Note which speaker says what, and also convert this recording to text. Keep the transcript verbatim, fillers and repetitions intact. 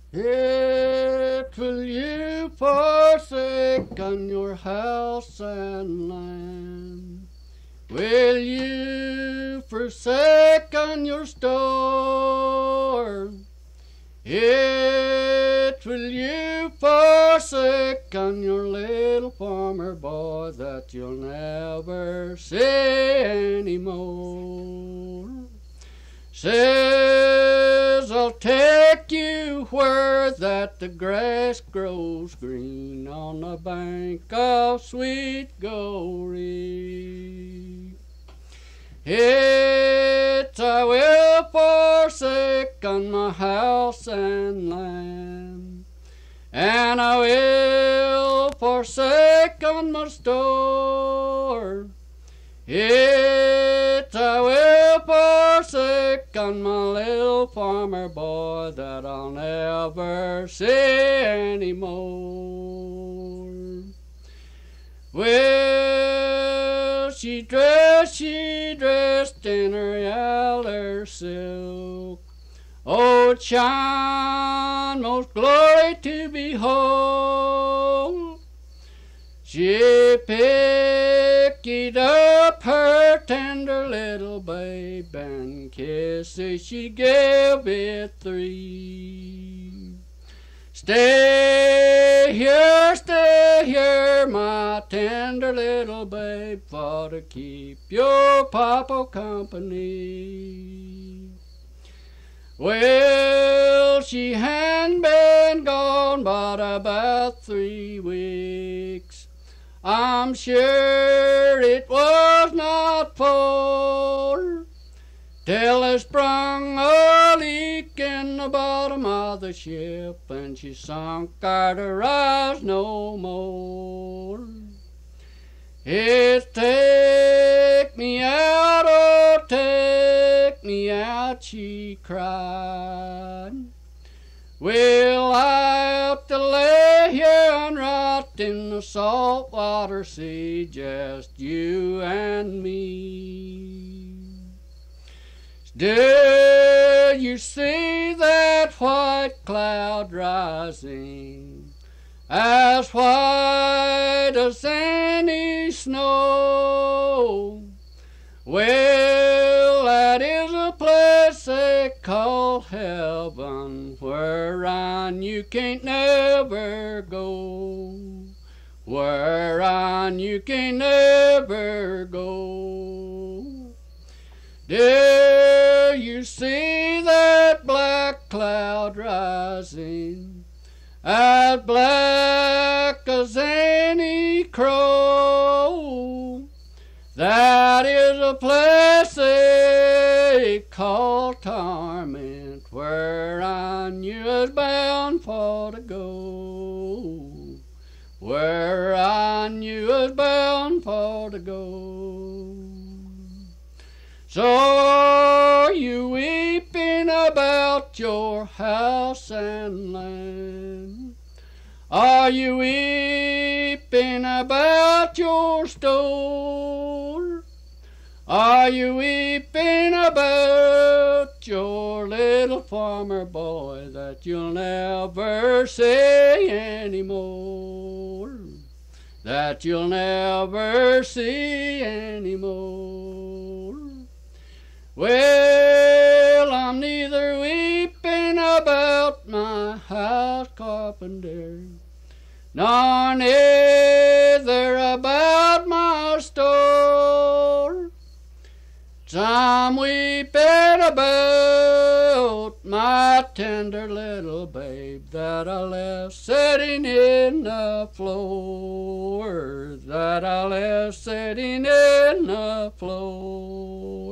Speaker 1: Yet will you forsake on your house and land? Will you forsake on your store? Yet will you forsake on your little farmer boy that you'll never see anymore? Says I'll take you where that the grass grows green on the bank of Sweet Goree. Yet I will forsake on my house and land, and I will forsake on my store. Yet I will forsake on my little farmer boy that I'll never see anymore. Well, she dressed, she dressed in her yaller silk. Oh, it shone most glory to behold. She picked up her tender little babe, and kisses she gave it three. Stay here, stay here, my tender little babe, for to keep your papa company. Well, she hadn't been gone but about three weeks. I'm sure it was not four till they sprung a leak in the bottom of the ship, and she sunk there to rise no more. It's take me out, oh, take me out, she cried. We'll have to lay here and rot in the salt water sea, just you and me. Do you see that white cloud rising, as white as any snow? Well, that is a place they call heaven, whereon you can't never go, whereon you can't never go. Do you see that black cloud rising, as black as any crow? That is a place they call torment, whereon you is bound for to go, whereon you is bound for to go. So are you weeping about your house and land? Are you weeping about your store? Are you weeping about your little farmer boy that you'll never see anymore? That you'll never see anymore? Well, I'm neither weeping about my house carpenter, nor neither about my store. I'm weeping about my tender little babe that I left sitting in the floor, that I left sitting in the floor.